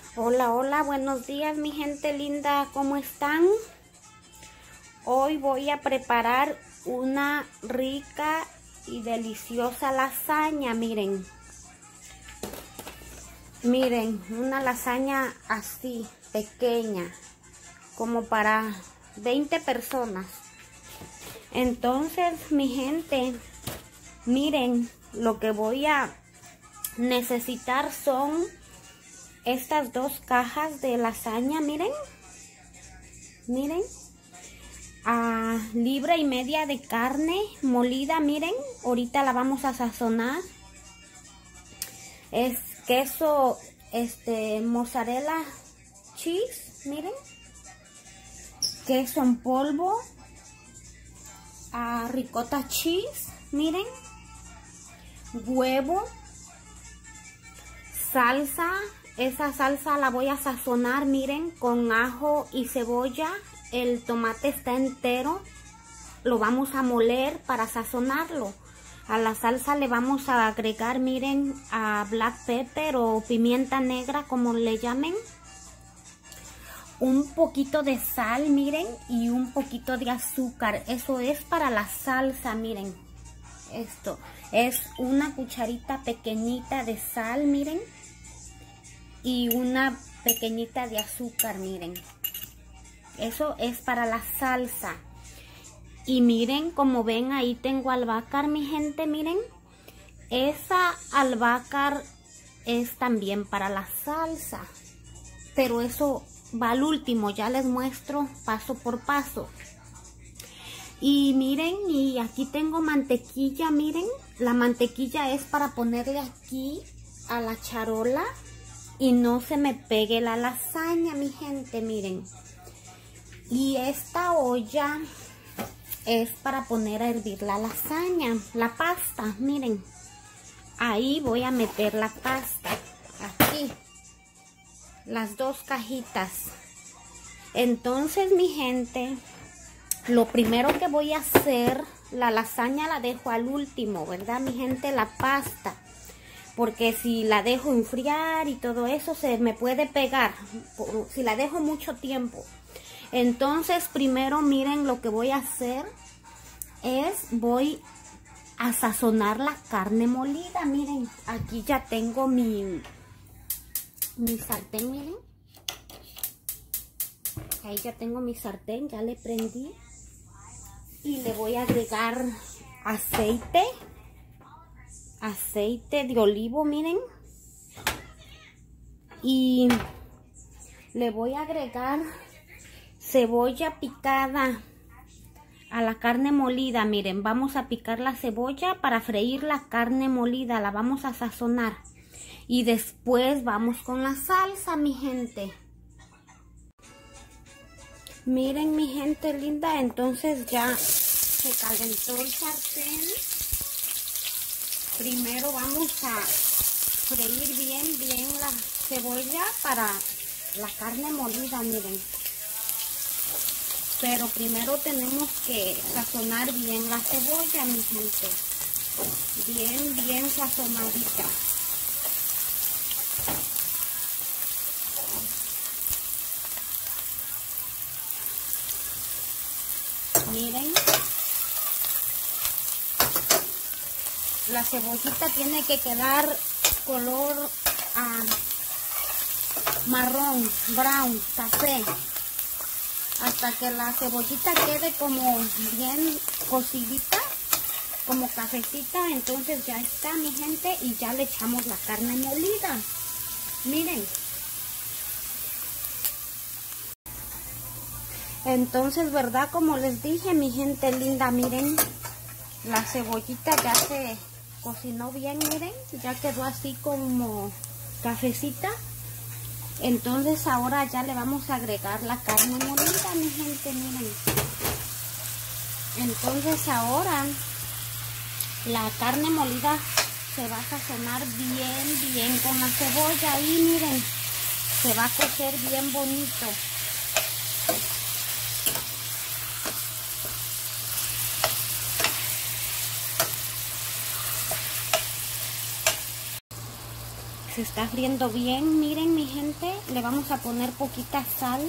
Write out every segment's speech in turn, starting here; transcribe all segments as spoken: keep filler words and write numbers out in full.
Hola, hola, buenos días mi gente linda, ¿cómo están? Hoy voy a preparar una rica y deliciosa lasaña, miren. Miren, una lasaña así, pequeña, como para veinte personas. Entonces, mi gente, miren, lo que voy a necesitar son estas dos cajas de lasaña, miren, miren, a libra y media de carne molida, miren, ahorita la vamos a sazonar. Es queso, este, mozzarella cheese, miren, queso en polvo, a ricota cheese, miren, huevo, salsa. Esa salsa la voy a sazonar, miren, con ajo y cebolla. El tomate está entero. Lo vamos a moler para sazonarlo. A la salsa le vamos a agregar, miren, a black pepper o pimienta negra, como le llamen. Un poquito de sal, miren, y un poquito de azúcar. Eso es para la salsa, miren. Esto es una cucharita pequeñita de sal, miren. Y una pequeñita de azúcar, miren. Eso es para la salsa. Y miren, como ven, ahí tengo albahaca, mi gente, miren. Esa albahaca es también para la salsa. Pero eso va al último, ya les muestro paso por paso. Y miren, y aquí tengo mantequilla, miren. La mantequilla es para ponerle aquí a la charola y no se me pegue la lasaña, mi gente, miren. Y esta olla es para poner a hervir la lasaña, la pasta, miren. Ahí voy a meter la pasta, aquí, las dos cajitas. Entonces, mi gente, lo primero que voy a hacer, la lasaña la dejo al último, ¿verdad, mi gente? La pasta. Porque si la dejo enfriar y todo eso, se me puede pegar. Si la dejo mucho tiempo. Entonces, primero, miren, lo que voy a hacer es, voy a sazonar la carne molida. Miren, aquí ya tengo mi, mi sartén, miren. Ahí ya tengo mi sartén, ya le prendí. Y le voy a agregar aceite. Aceite de olivo, miren. Y le voy a agregar cebolla picada a la carne molida, miren. Vamos a picar la cebolla para freír la carne molida, la vamos a sazonar. Y después vamos con la salsa, mi gente. Miren, mi gente linda, entonces ya se calentó el sartén. Primero vamos a freír bien, bien la cebolla para la carne molida, miren. Pero primero tenemos que sazonar bien la cebolla, mi gente. Bien, bien sazonadita. Miren. La cebollita tiene que quedar color ah, marrón, brown, café. Hasta que la cebollita quede como bien cocidita, como cafecita. Entonces ya está, mi gente, y ya le echamos la carne molida. Miren. Entonces, ¿verdad? Como les dije, mi gente linda, miren. La cebollita ya se cocinó bien, miren, ya quedó así como cafecita. Entonces ahora ya le vamos a agregar la carne molida, mi gente, miren. Entonces ahora la carne molida se va a sazonar bien, bien con la cebolla y miren, se va a cocer bien bonito. se está friendo bien. Miren, mi gente, le vamos a poner poquita sal.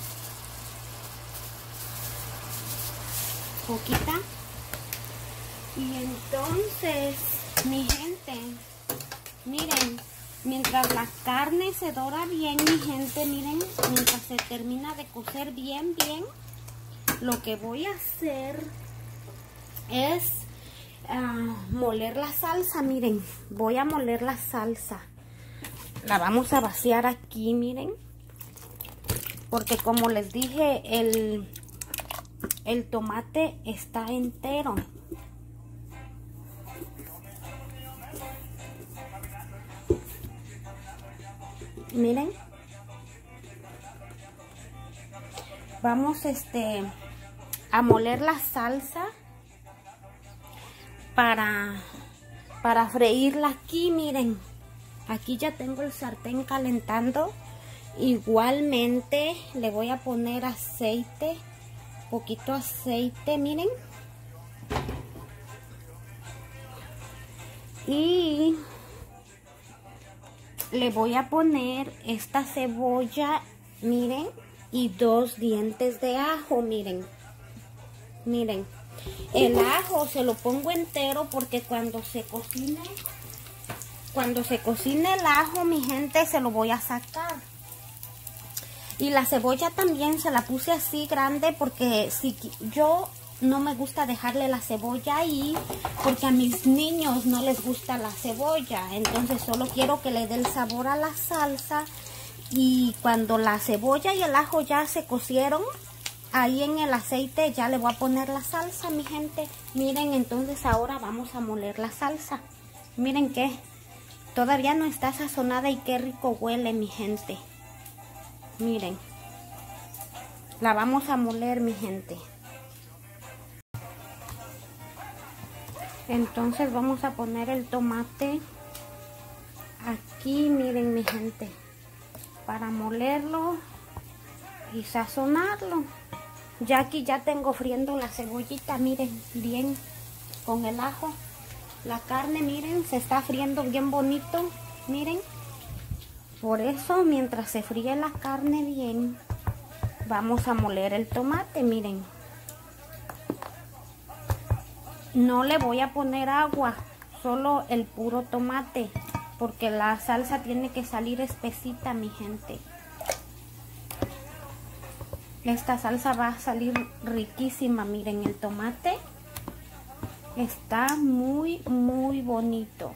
Poquita. Y entonces, mi gente, miren, mientras la carne se dora bien, mi gente, miren, mientras se termina de cocer bien, bien, lo que voy a hacer es uh, moler la salsa. Miren, voy a moler la salsa. La vamos a vaciar aquí, miren, porque como les dije, el, el tomate está entero. Miren, vamos este a moler la salsa para para freírla aquí. Miren, aquí ya tengo el sartén calentando. Igualmente le voy a poner aceite, poquito aceite, miren, y le voy a poner esta cebolla, miren, y dos dientes de ajo. Miren, miren, el ajo se lo pongo entero porque cuando se cocine, cuando se cocine el ajo, mi gente, se lo voy a sacar. Y la cebolla también se la puse así grande porque si yo no me gusta dejarle la cebolla ahí porque a mis niños no les gusta la cebolla. Entonces solo quiero que le dé el sabor a la salsa. Y cuando la cebolla y el ajo ya se cocieron, ahí en el aceite ya le voy a poner la salsa, mi gente. Miren, entonces ahora vamos a moler la salsa. Miren que todavía no está sazonada y qué rico huele, mi gente. Miren, la vamos a moler, mi gente. Entonces vamos a poner el tomate aquí, miren, mi gente, para molerlo y sazonarlo. Ya aquí ya tengo friendo la cebollita, miren, bien con el ajo. La carne, miren, se está friendo bien bonito, miren. Por eso, mientras se fríe la carne bien, vamos a moler el tomate, miren. No le voy a poner agua, solo el puro tomate, porque la salsa tiene que salir espesita, mi gente. Esta salsa va a salir riquísima, miren, el tomate está muy, muy bonito.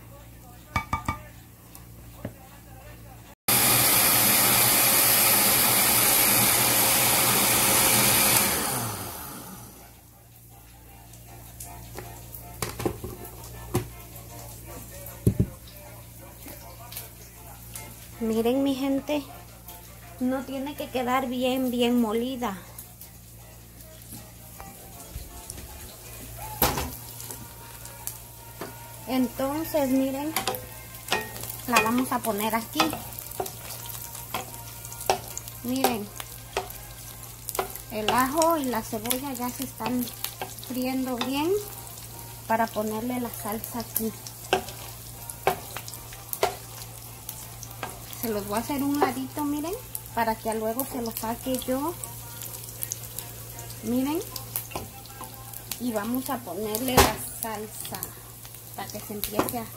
Miren, mi gente, no tiene que quedar bien, bien molida. Entonces, miren, la vamos a poner aquí. Miren, el ajo y la cebolla ya se están friendo bien para ponerle la salsa aquí. Se los voy a hacer un ladito, miren, para que luego se los saque yo. Miren. Y vamos a ponerle la salsa para que se empiece a,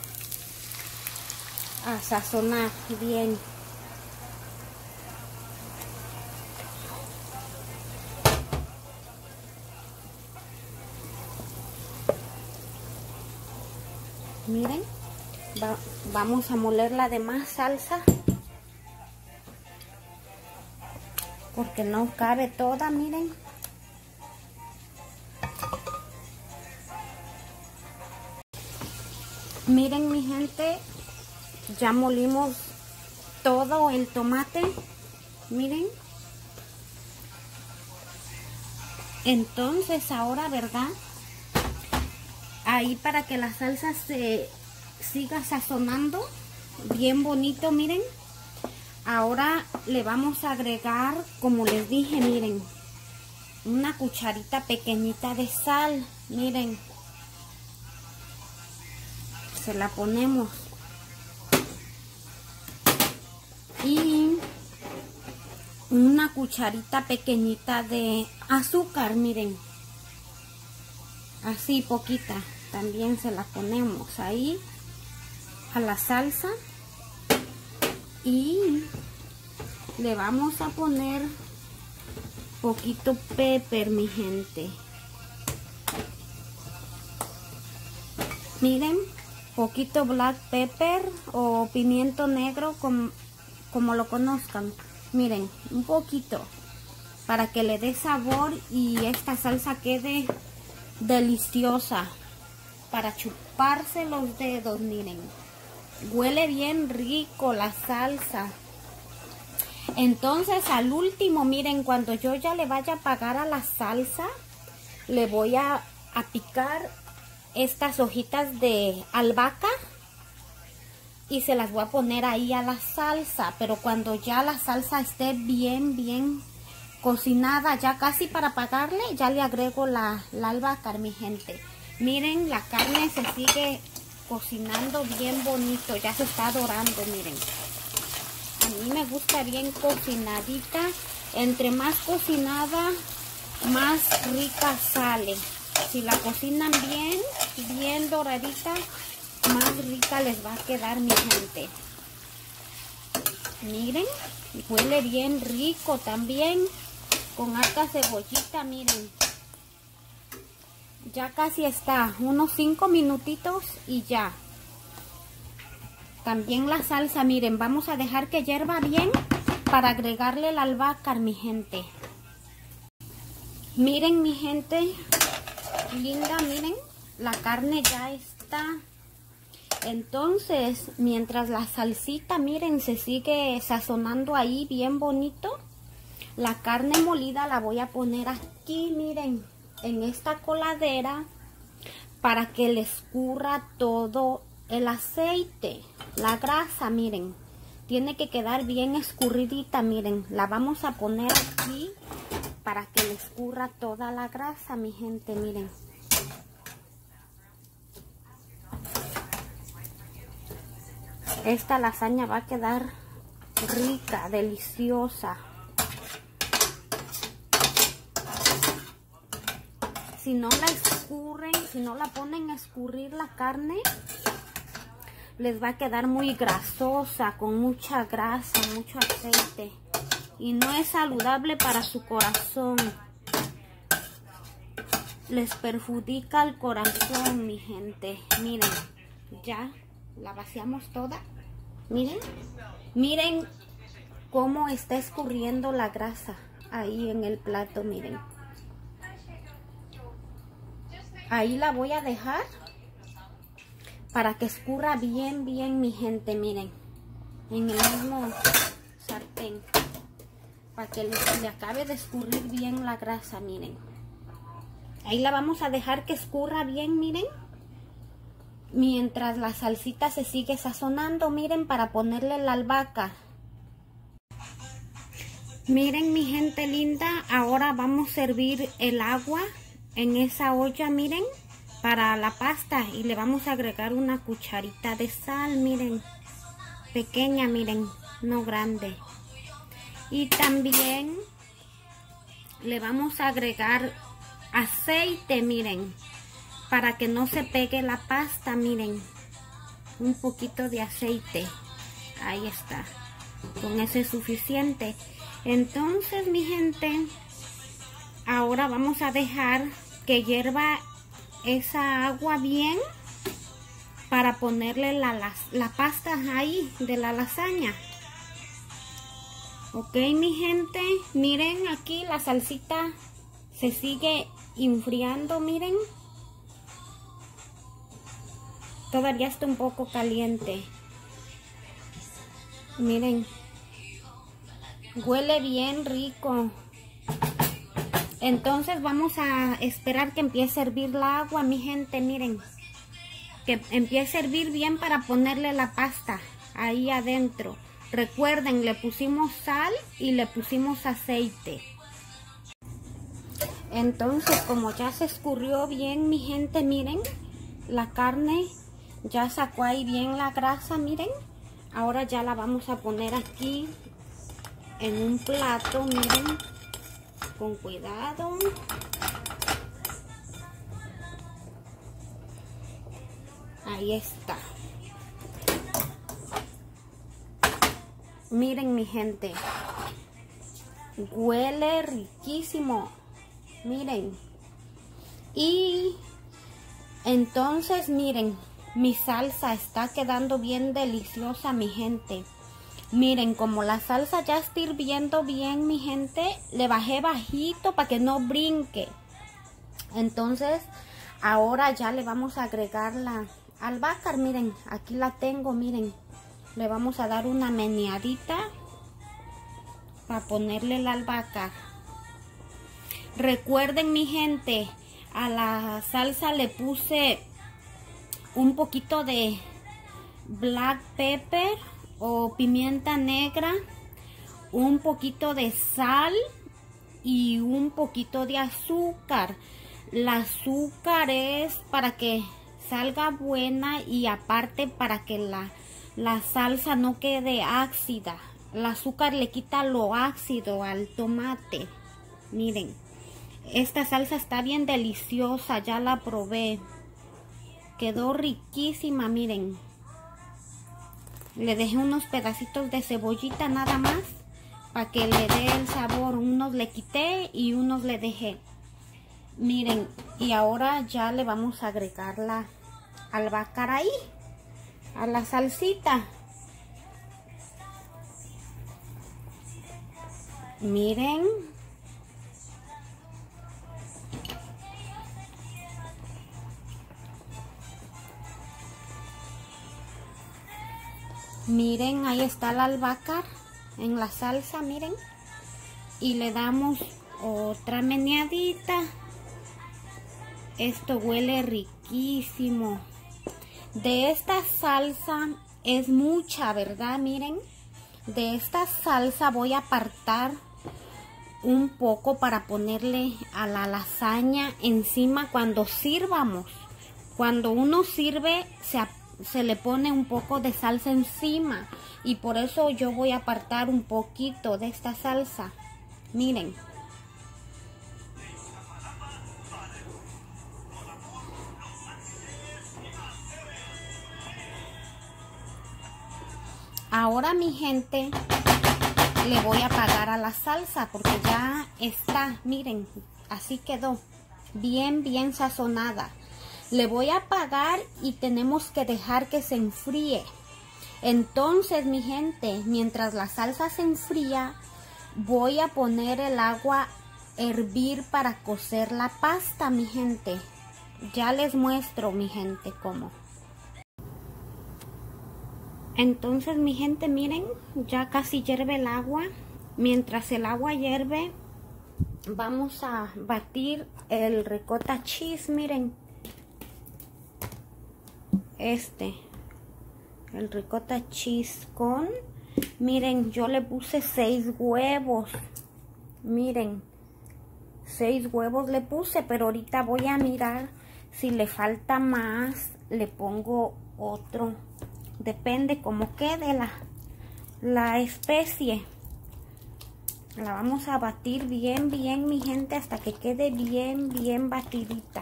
a sazonar bien. Miren, va, vamos a moler la demás salsa porque no cabe toda, miren. Miren, mi gente, ya molimos todo el tomate, miren. Entonces ahora, ¿verdad? Ahí para que la salsa se siga sazonando bien bonito, miren. Ahora le vamos a agregar, como les dije, miren, una cucharita pequeñita de sal, miren. Se la ponemos. y una cucharita pequeñita de azúcar, miren, así poquita, también se la ponemos ahí a la salsa y le vamos a poner poquito pepper, mi gente. Miren, poquito black pepper o pimiento negro, como, como lo conozcan. Miren, un poquito para que le dé sabor y esta salsa quede deliciosa para chuparse los dedos. Miren, huele bien rico la salsa. Entonces al último, miren, cuando yo ya le vaya a pagar a la salsa, le voy a, a picar estas hojitas de albahaca y se las voy a poner ahí a la salsa. Pero cuando ya la salsa esté bien, bien cocinada, ya casi para pagarle, ya le agrego la, la albahaca, mi gente. Miren, la carne se sigue cocinando bien bonito, ya se está dorando, miren. A mí me gusta bien cocinadita. Entre más cocinada, más rica sale. Si la cocinan bien, bien doradita, más rica les va a quedar, mi gente. Miren, huele bien rico también. Con harta cebollita, miren. Ya casi está. Unos cinco minutitos y ya. También la salsa, miren, vamos a dejar que hierva bien para agregarle la albahaca, mi gente. Miren, mi gente linda, miren, la carne ya está. Entonces, mientras la salsita, miren, se sigue sazonando ahí bien bonito, la carne molida la voy a poner aquí, miren, en esta coladera para que le escurra todo el aceite, la grasa, miren, tiene que quedar bien escurridita, miren, la vamos a poner aquí para que le escurra toda la grasa, mi gente, miren. Esta lasaña va a quedar rica, deliciosa. Si no la escurren, si no la ponen a escurrir la carne, les va a quedar muy grasosa, con mucha grasa, mucho aceite. Y no es saludable para su corazón. Les perjudica el corazón, mi gente. Miren, ya la vaciamos toda. Miren, miren cómo está escurriendo la grasa ahí en el plato, miren. Ahí la voy a dejar para que escurra bien, bien, mi gente, miren. En el mismo sartén. Para que le, le acabe de escurrir bien la grasa, miren. Ahí la vamos a dejar que escurra bien, miren. Mientras la salsita se sigue sazonando, miren, para ponerle la albahaca. Miren, mi gente linda, ahora vamos a servir el agua en esa olla, miren, para la pasta. Y le vamos a agregar una cucharita de sal, miren, pequeña, miren, no grande. Y también le vamos a agregar aceite, miren, para que no se pegue la pasta, miren. Un poquito de aceite. Ahí está. Con eso es suficiente. Entonces, mi gente, ahora vamos a dejar que hierva esa agua bien para ponerle la, la, la pasta ahí de la lasaña. Ok, mi gente, miren aquí la salsita se sigue enfriando, miren. Todavía está un poco caliente. Miren, huele bien rico. Entonces vamos a esperar que empiece a hervir la agua, mi gente, miren. Que empiece a hervir bien para ponerle la pasta ahí adentro. Recuerden, le pusimos sal y le pusimos aceite. Entonces, como ya se escurrió bien, mi gente, miren, la carne ya sacó ahí bien la grasa, miren. Ahora ya la vamos a poner aquí en un plato, miren, con cuidado. Ahí está. Miren mi gente, huele riquísimo, miren. Y entonces miren, mi salsa está quedando bien deliciosa mi gente. Miren, como la salsa ya está hirviendo bien mi gente, le bajé bajito para que no brinque. Entonces ahora ya le vamos a agregar la albahaca, miren, aquí la tengo, miren. Le vamos a dar una meneadita para ponerle la albahaca. Recuerden mi gente, a la salsa le puse un poquito de black pepper o pimienta negra, un poquito de sal y un poquito de azúcar. El azúcar es para que salga buena y aparte para que la, la salsa no quede ácida. El azúcar le quita lo ácido al tomate. Miren, esta salsa está bien deliciosa, ya la probé. Quedó riquísima, miren. Le dejé unos pedacitos de cebollita nada más para que le dé el sabor. Unos le quité y unos le dejé. Miren, y ahora ya le vamos a agregar la albahaca ahí, a la salsita. Miren. Miren, ahí está la albahaca en la salsa, miren. Y le damos otra meneadita. Esto huele riquísimo. De esta salsa es mucha, ¿verdad? Miren, de esta salsa voy a apartar un poco para ponerle a la lasaña encima cuando sirvamos. Cuando uno sirve, se aparta. Se le pone un poco de salsa encima y por eso yo voy a apartar un poquito de esta salsa. Miren. Ahora mi gente, le voy a apagar a la salsa porque ya está, miren, así quedó bien bien sazonada. Le voy a apagar y tenemos que dejar que se enfríe. Entonces, mi gente, mientras la salsa se enfría, voy a poner el agua a hervir para cocer la pasta, mi gente. Ya les muestro, mi gente, cómo. Entonces, mi gente, miren, ya casi hierve el agua. Mientras el agua hierve, vamos a batir el ricotta cheese, miren. Este, el ricotta cheese con, miren, yo le puse seis huevos, miren, seis huevos le puse, pero ahorita voy a mirar si le falta más, le pongo otro, depende cómo quede la, la especie. La vamos a batir bien, bien, mi gente, hasta que quede bien, bien batidita.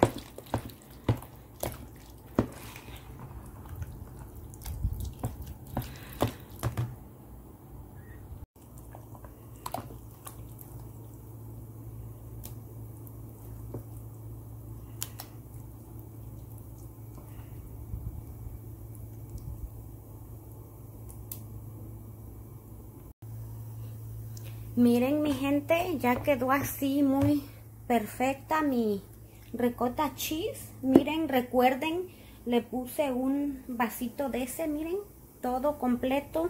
Miren mi gente, ya quedó así muy perfecta mi ricotta cheese. Miren, recuerden, le puse un vasito de ese, miren, todo completo.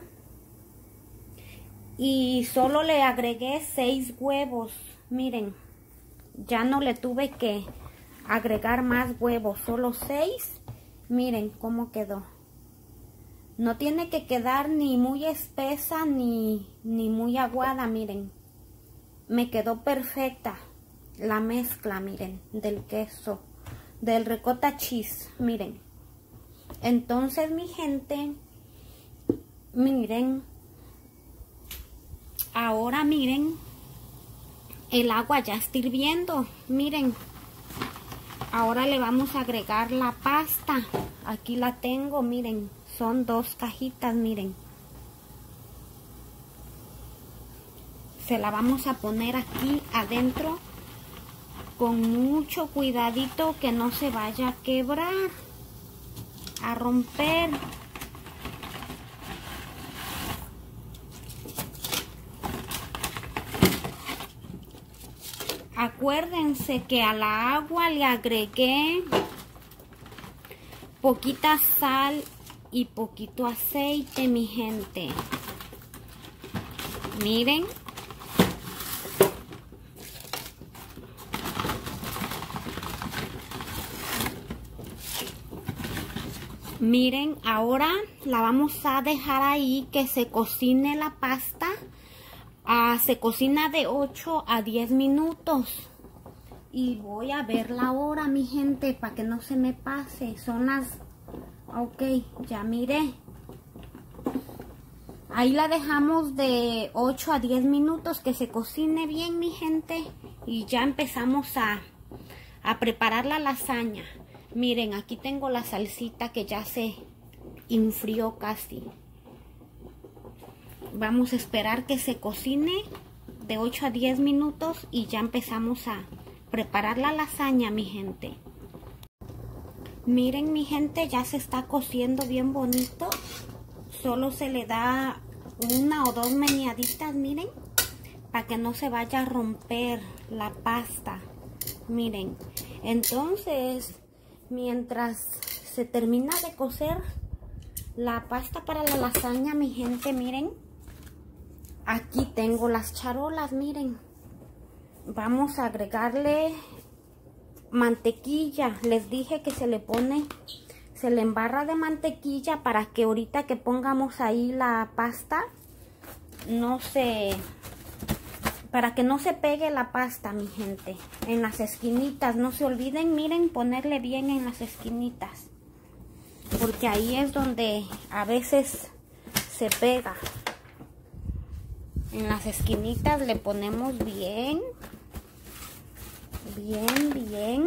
Y solo le agregué seis huevos, miren. Ya no le tuve que agregar más huevos, solo seis. Miren cómo quedó. No tiene que quedar ni muy espesa ni, ni muy aguada, miren. Me quedó perfecta la mezcla, miren, del queso, del ricotta cheese, miren. Entonces, mi gente, Miren, ahora miren, el agua ya está hirviendo. Miren, ahora le vamos a agregar la pasta. Aquí la tengo, miren, son dos cajitas, miren. Se la vamos a poner aquí adentro con mucho cuidadito que no se vaya a quebrar, a romper. Acuérdense que a la agua le agregué poquita sal y poquito aceite, mi gente. Miren. Miren, ahora la vamos a dejar ahí que se cocine la pasta. Ah, se cocina de ocho a diez minutos. Y voy a ver la hora, mi gente, para que no se me pase. Son las... Ok, ya miré. Ahí la dejamos de ocho a diez minutos que se cocine bien, mi gente. Y ya empezamos a, a preparar la lasaña. Miren, aquí tengo la salsita que ya se enfrió casi. Vamos a esperar que se cocine de ocho a diez minutos y ya empezamos a preparar la lasaña, mi gente. Miren, mi gente, ya se está cociendo bien bonito. Solo se le da una o dos meneaditas, miren, para que no se vaya a romper la pasta. Miren, entonces, mientras se termina de cocer la pasta para la lasaña, mi gente, miren, aquí tengo las charolas, miren. Vamos a agregarle mantequilla. Les dije que se le pone, se le embarra de mantequilla para que ahorita que pongamos ahí la pasta, no se, para que no se pegue la pasta, mi gente. En las esquinitas, no se olviden, miren, ponerle bien en las esquinitas, porque ahí es donde a veces se pega. En las esquinitas le ponemos bien, bien, bien.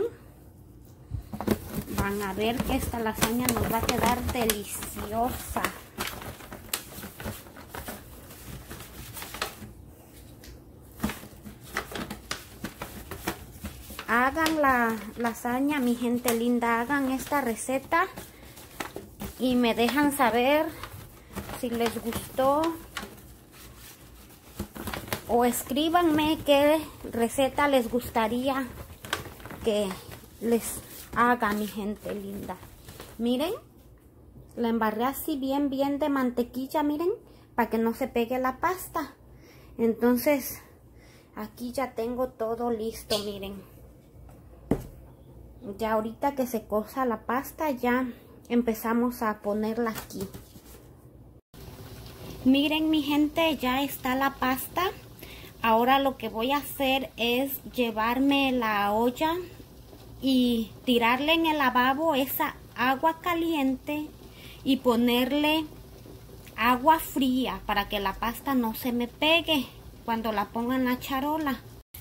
Van a ver que esta lasaña nos va a quedar deliciosa. Hagan la lasaña, mi gente linda, hagan esta receta y me dejan saber si les gustó. O escríbanme qué receta les gustaría que les haga, mi gente linda. Miren, la embarré así bien, bien de mantequilla, miren, para que no se pegue la pasta. Entonces, aquí ya tengo todo listo, miren. Ya ahorita que se cosa la pasta, ya empezamos a ponerla aquí. Miren, mi gente, ya está la pasta. Ahora lo que voy a hacer es llevarme la olla y tirarle en el lavabo esa agua caliente y ponerle agua fría para que la pasta no se me pegue cuando la ponga en la charola.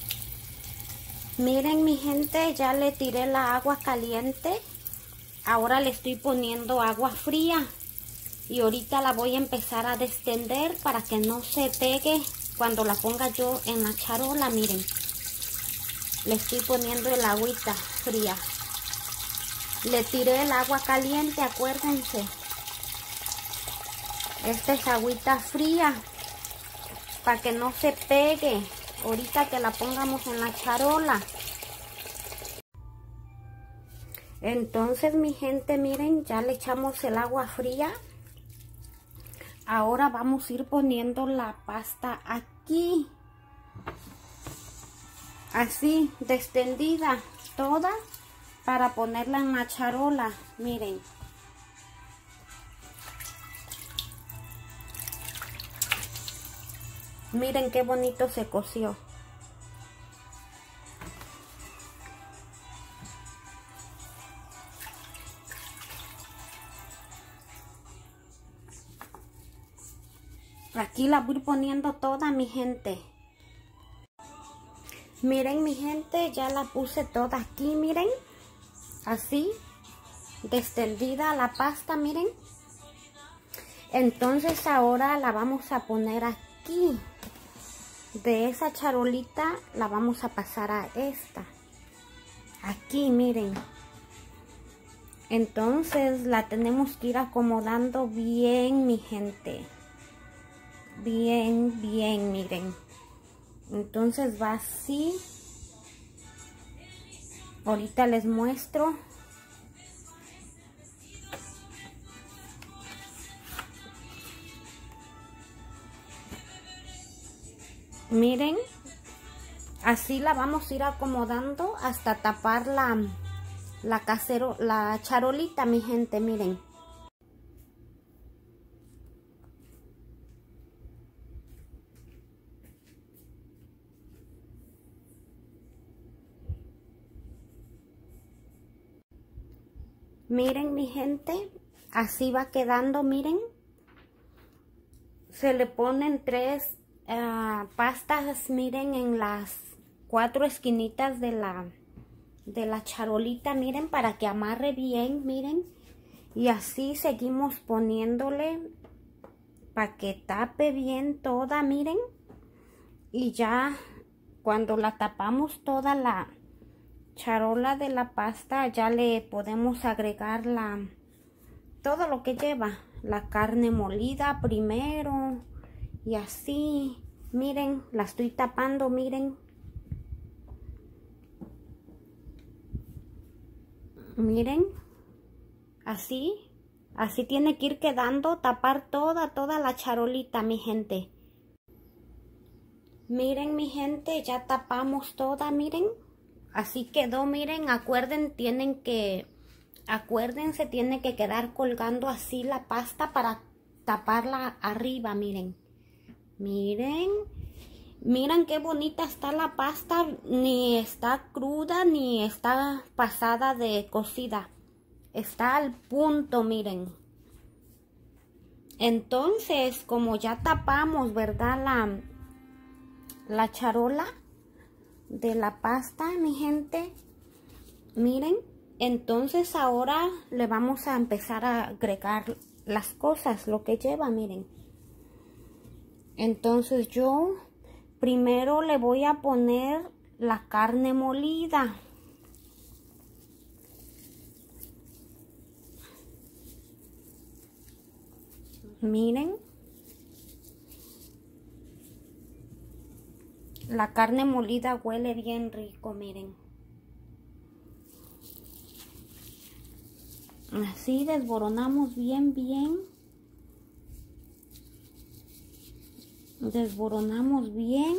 Miren, mi gente, ya le tiré la agua caliente. Ahora le estoy poniendo agua fría y ahorita la voy a empezar a destender para que no se pegue cuando la ponga yo en la charola. Miren, le estoy poniendo el agüita fría. Le tiré el agua caliente, acuérdense. Esta es agüita fría para que no se pegue ahorita que la pongamos en la charola. Entonces, mi gente, miren, ya le echamos el agua fría. Ahora vamos a ir poniendo la pasta aquí, así, destendida toda, para ponerla en la charola. Miren. Miren qué bonito se coció. Aquí la voy poniendo toda, mi gente. Miren, mi gente, ya la puse toda aquí, miren. Así, extendida la pasta, miren. Entonces ahora la vamos a poner aquí. De esa charolita la vamos a pasar a esta. Aquí, miren. Entonces la tenemos que ir acomodando bien, mi gente. Bien, bien, miren. Entonces va así. Ahorita les muestro. Miren, así la vamos a ir acomodando hasta tapar la, la casero, la charolita, mi gente, miren. Miren, mi gente, así va quedando, miren. Se le ponen tres Uh, pastas, miren, en las cuatro esquinitas de la de la charolita, miren, para que amarre bien, miren, y así seguimos poniéndole para que tape bien toda, miren, y ya cuando la tapamos toda la charola de la pasta, ya le podemos agregar la todo lo que lleva, la carne molida primero. Y así, miren, la estoy tapando, miren. Miren, así, así tiene que ir quedando, tapar toda, toda la charolita, mi gente. Miren, mi gente, ya tapamos toda, miren. Así quedó, miren, acuerden, tienen que, acuérdense, tiene que quedar colgando así la pasta para taparla arriba, miren. Miren, miren qué bonita está la pasta, ni está cruda ni está pasada de cocida, está al punto, miren. Entonces, como ya tapamos, ¿verdad? La, la charola de la pasta, mi gente, miren, entonces ahora le vamos a empezar a agregar las cosas, lo que lleva, miren. Entonces yo primero le voy a poner la carne molida. Miren. La carne molida huele bien rico, miren. Así desboronamos bien, bien. Desboronamos bien.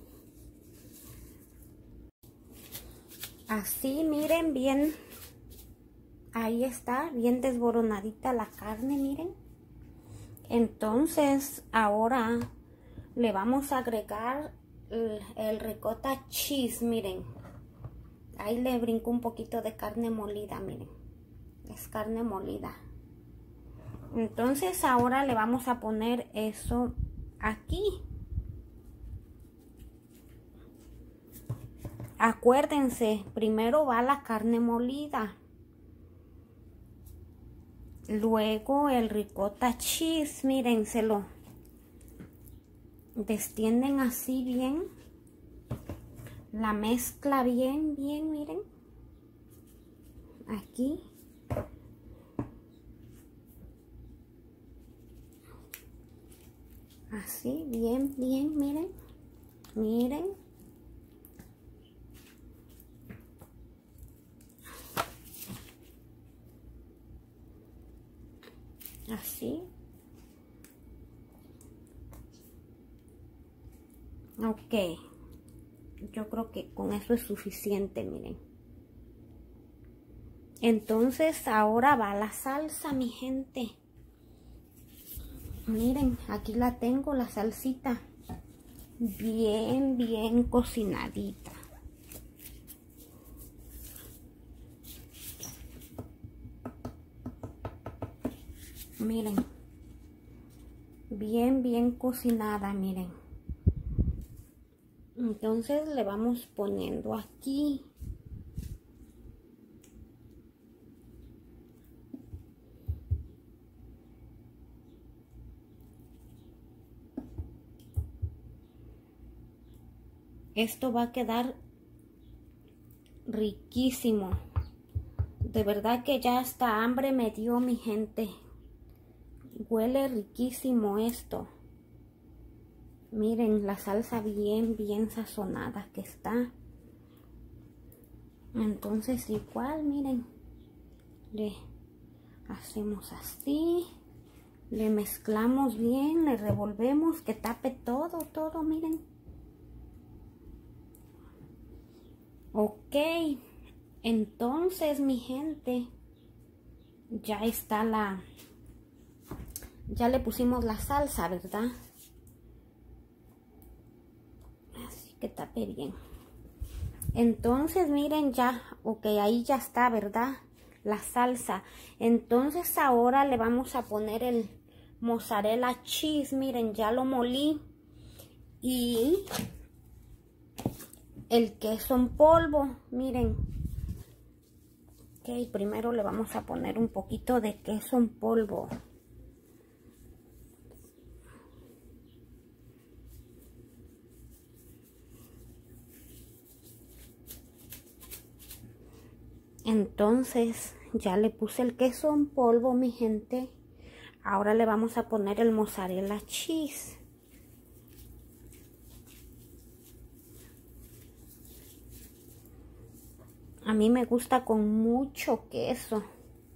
Así, miren, bien. Ahí está, bien desboronadita la carne, miren. Entonces, ahora le vamos a agregar el, el ricotta cheese, miren. Ahí le brinco un poquito de carne molida, miren. Es carne molida. Entonces, ahora le vamos a poner eso aquí. Acuérdense, primero va la carne molida, luego el ricotta cheese, miren, se lo destienden así bien, la mezcla bien, bien, miren, aquí. Así, bien, bien, miren, miren. Así. Ok. Yo creo que con eso es suficiente, miren. Entonces, ahora va la salsa, mi gente. Miren, aquí la tengo, la salsita. Bien, bien cocinadita. Miren. bien, bien cocinada, miren. Entonces le vamos poniendo aquí. Esto va a quedar riquísimo. De verdad que ya hasta hambre me dio, mi gente. Huele riquísimo esto. Miren la salsa bien, bien sazonada que está. Entonces igual, miren. Le hacemos así. Le mezclamos bien, le revolvemos que tape todo, todo, miren. Ok. Entonces, mi gente, ya está la... Ya le pusimos la salsa, ¿verdad? Así que tape bien. Entonces, miren ya, ok, ahí ya está, ¿verdad? La salsa. Entonces, ahora le vamos a poner el mozzarella cheese. Miren, ya lo molí. Y el queso en polvo, miren. Ok, primero le vamos a poner un poquito de queso en polvo. Entonces ya le puse el queso en polvo, mi gente. Ahora le vamos a poner el mozzarella cheese. A mí me gusta con mucho queso.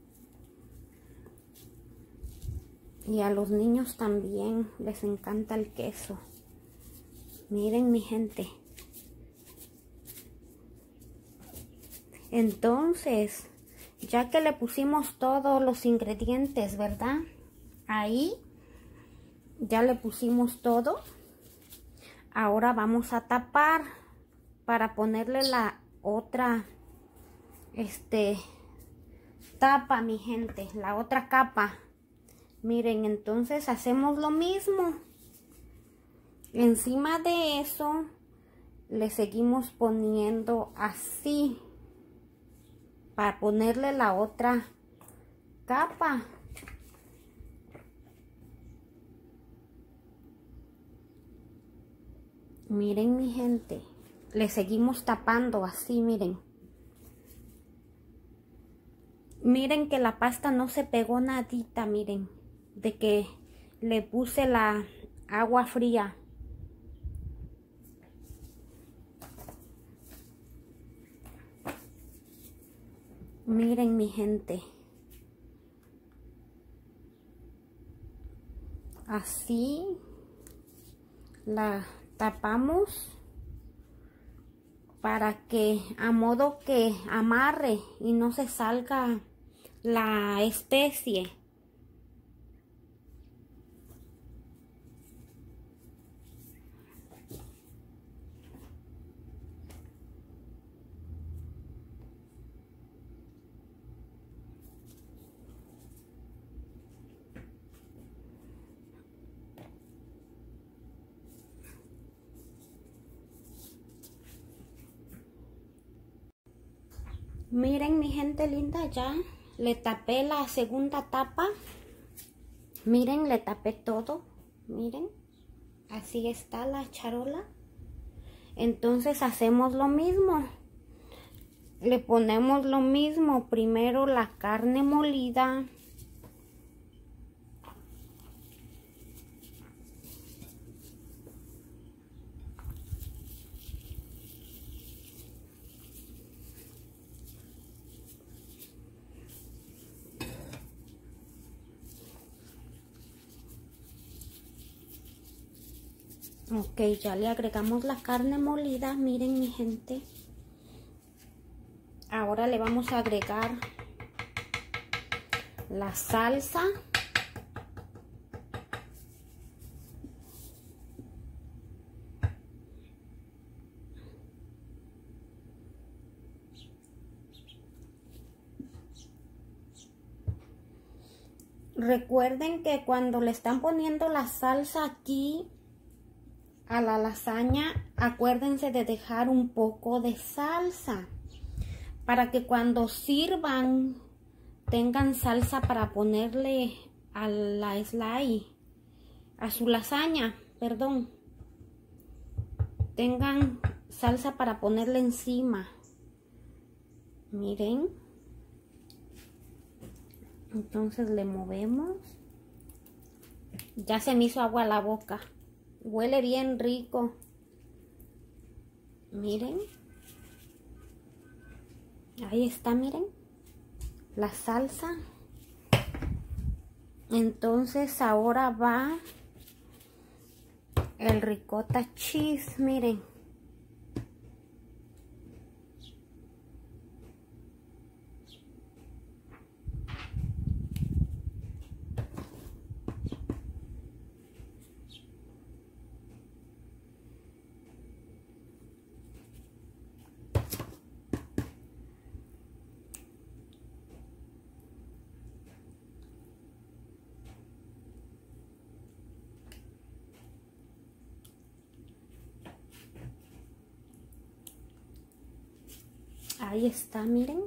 Y a los niños también les encanta el queso. Miren, mi gente. Entonces, ya que le pusimos todos los ingredientes, ¿verdad? Ahí ya le pusimos todo. Ahora vamos a tapar para ponerle la otra este tapa, mi gente, la otra capa. Miren, entonces hacemos lo mismo. Encima de eso le seguimos poniendo así para ponerle la otra capa. Miren, mi gente, le seguimos tapando así, miren. Miren que la pasta no se pegó nadita, miren, de que le puse la agua fría. Miren, mi gente. Así la tapamos para que a modo que amarre y no se salga la especie. Miren, mi gente linda, ya le tapé la segunda tapa. Miren, le tapé todo. Miren, así está la charola. Entonces hacemos lo mismo. Le ponemos lo mismo. Primero la carne molida. Ok, ya le agregamos la carne molida. Miren, mi gente. Ahora le vamos a agregar la salsa. recuerden que cuando le están poniendo la salsa aquí a la lasaña, acuérdense de dejar un poco de salsa para que cuando sirvan tengan salsa para ponerle a la slide, a su lasaña, perdón, tengan salsa para ponerle encima. Miren, entonces le movemos. Ya se me hizo agua a la boca. Huele bien rico. Miren. Ahí está, miren. La salsa. Entonces ahora va el ricota cheese, miren. Ahí está, miren.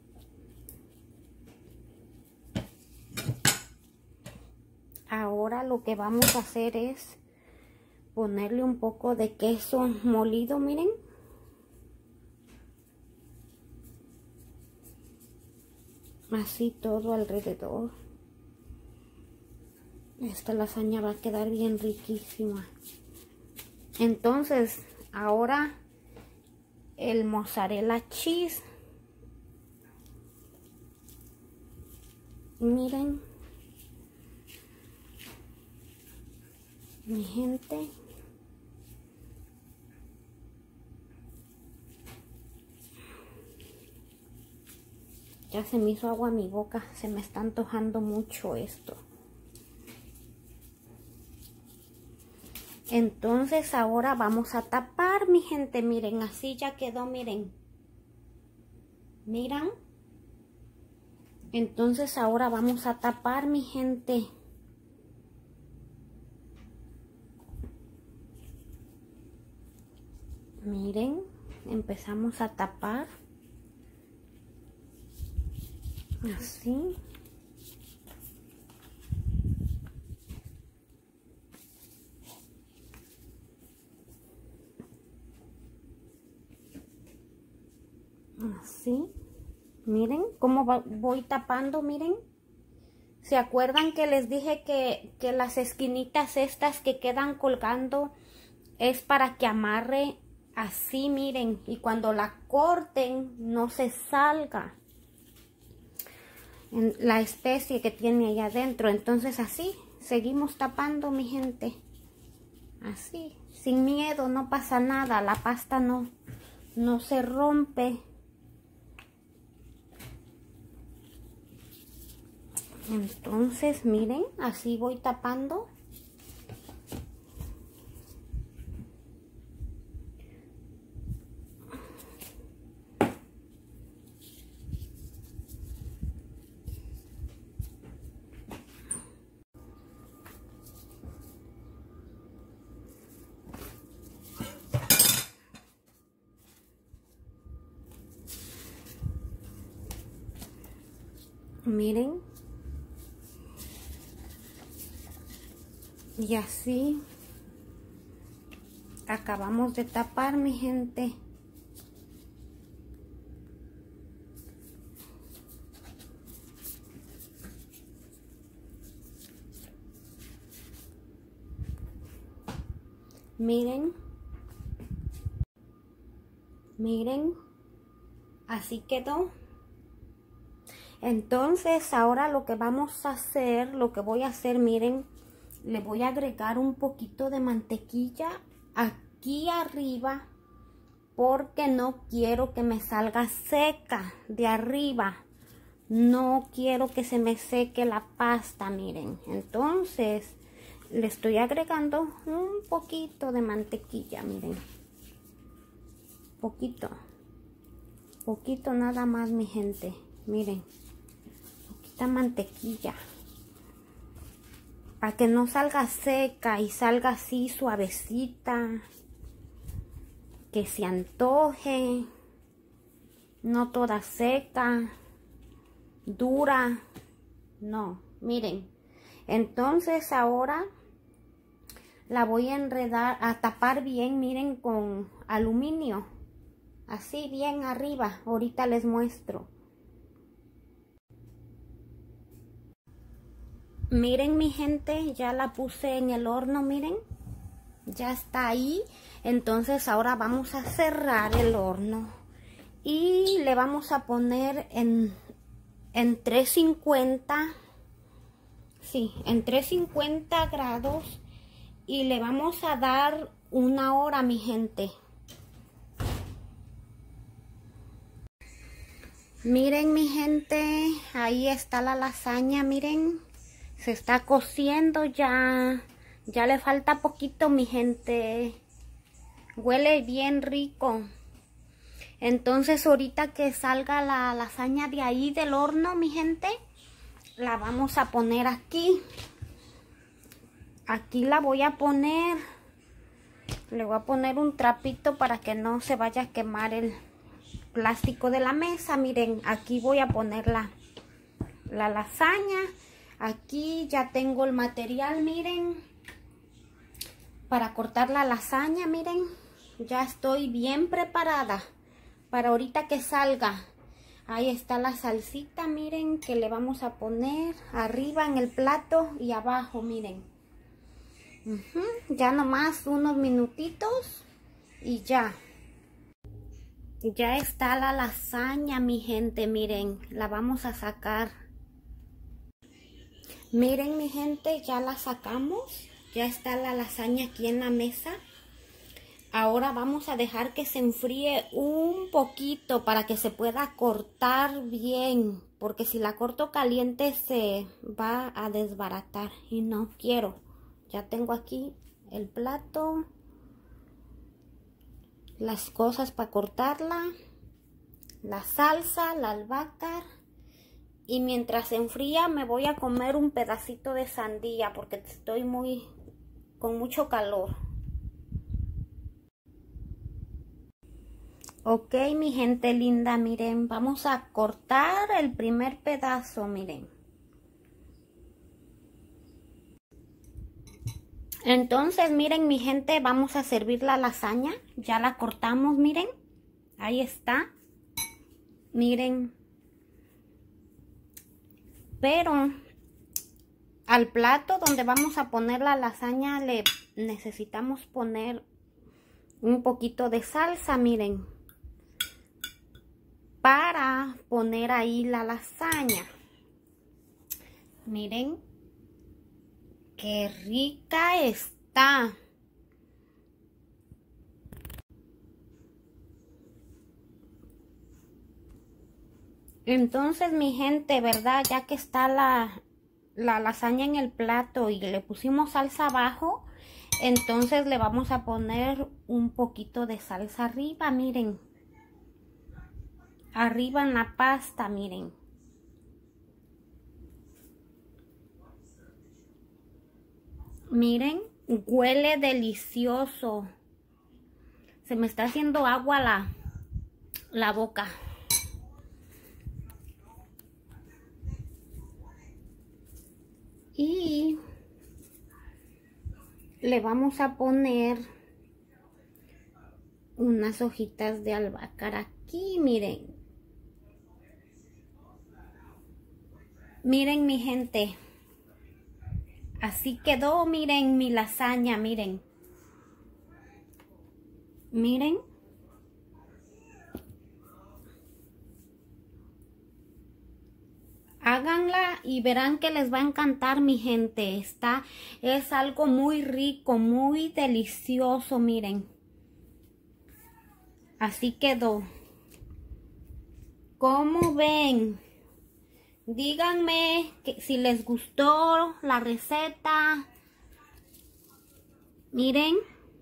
Ahora lo que vamos a hacer es ponerle un poco de queso molido, miren. Así todo alrededor. Esta lasaña va a quedar bien riquísima. Entonces, ahora el mozzarella cheese. Miren, mi gente. Ya se me hizo agua a mi boca, se me está antojando mucho esto. Entonces ahora vamos a tapar, mi gente, miren, así ya quedó, miren. Miran. Entonces ahora vamos a tapar, mi gente. Miren, empezamos a tapar. Así. Así. Miren cómo va, voy tapando, miren. ¿Se acuerdan que les dije que, que las esquinitas estas que quedan colgando es para que amarre así, miren? Y cuando la corten no se salga en la especie que tiene ahí adentro. Entonces así seguimos tapando, mi gente. Así, sin miedo, no pasa nada. La pasta no, no se rompe. Entonces miren, así voy tapando. Miren. Y así acabamos de tapar, mi gente. Miren. Miren. Así quedó. Entonces ahora lo que vamos a hacer, lo que voy a hacer, miren, le voy a agregar un poquito de mantequilla aquí arriba porque no quiero que me salga seca de arriba. No quiero que se me seque la pasta, miren. Entonces le estoy agregando un poquito de mantequilla, miren. Poquito. Poquito nada más, mi gente. Miren. Poquita mantequilla. para que no salga seca y salga así suavecita, que se antoje, no toda seca, dura, no, miren. Entonces ahora la voy a enredar, a tapar bien, miren, con aluminio, así bien arriba. Ahorita les muestro. Miren mi gente, ya la puse en el horno, miren, ya está ahí. Entonces ahora vamos a cerrar el horno y le vamos a poner en, en trescientos cincuenta, sí, en trescientos cincuenta grados, y le vamos a dar una hora, mi gente. Miren mi gente, ahí está la lasaña, miren, se está cociendo ya, ya le falta poquito mi gente, huele bien rico. Entonces ahorita que salga la lasaña de ahí del horno, mi gente, la vamos a poner aquí. Aquí la voy a poner, le voy a poner un trapito para que no se vaya a quemar el plástico de la mesa. Miren, aquí voy a poner la, la lasaña. Aquí ya tengo el material, miren, para cortar la lasaña, miren. Ya estoy bien preparada para ahorita que salga. Ahí está la salsita, miren, que le vamos a poner arriba en el plato y abajo, miren. Uh-huh. Ya nomás unos minutitos y ya. Ya está la lasaña, mi gente, miren, la vamos a sacar. Miren mi gente, ya la sacamos. Ya está la lasaña aquí en la mesa. Ahora vamos a dejar que se enfríe un poquito para que se pueda cortar bien. Porque si la corto caliente se va a desbaratar y no quiero. Ya tengo aquí el plato, las cosas para cortarla, la salsa, la albahaca. Y mientras se enfría me voy a comer un pedacito de sandía porque estoy muy con mucho calor. Ok, mi gente linda, miren, vamos a cortar el primer pedazo, miren. Entonces, miren mi gente, vamos a servir la lasaña. Ya la cortamos, miren. Ahí está. Miren. Pero al plato donde vamos a poner la lasaña le necesitamos poner un poquito de salsa, miren. Para poner ahí la lasaña. Miren. ¡Qué rica está! Entonces, mi gente, ¿verdad? Ya que está la, la lasaña en el plato y le pusimos salsa abajo, entonces le vamos a poner un poquito de salsa arriba, miren. Arriba en la pasta, miren. Miren, huele delicioso. Se me está haciendo agua la, la boca. Y le vamos a poner unas hojitas de albahaca aquí, miren. Miren mi gente. Así quedó, miren mi lasaña, miren. Miren. Háganla y verán que les va a encantar, mi gente. Está, es algo muy rico, muy delicioso, miren. Así quedó. ¿Cómo ven? Díganme que si les gustó la receta. Miren.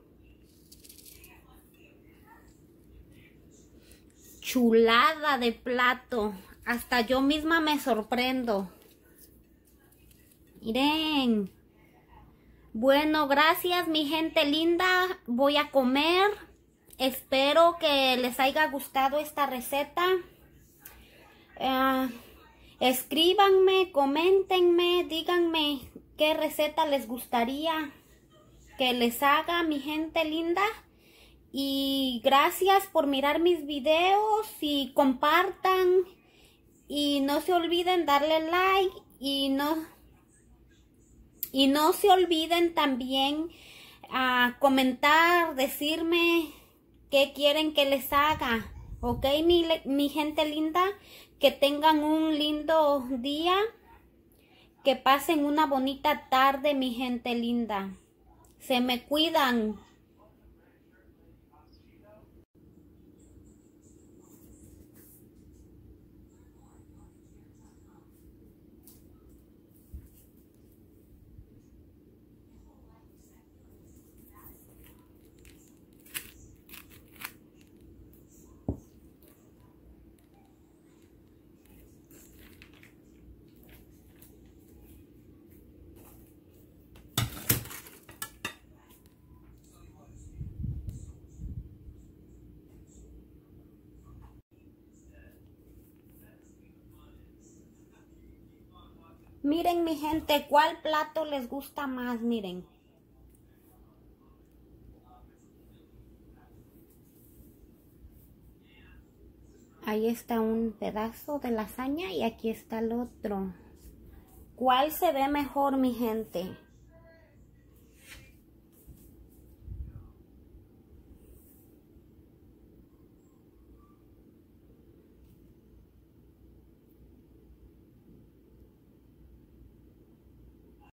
Chulada de plato. Hasta yo misma me sorprendo. Miren. Bueno, gracias mi gente linda. Voy a comer. Espero que les haya gustado esta receta. Uh, escríbanme, coméntenme, díganme qué receta les gustaría que les haga, mi gente linda. Y gracias por mirar mis videos y compartan. Y no se olviden darle like y no, y no se olviden también a comentar, decirme qué quieren que les haga. Ok, mi, mi gente linda, que tengan un lindo día, que pasen una bonita tarde, mi gente linda. Se me cuidan. Miren mi gente, ¿cuál plato les gusta más? Miren. Ahí está un pedazo de lasaña y aquí está el otro. ¿Cuál se ve mejor mi gente?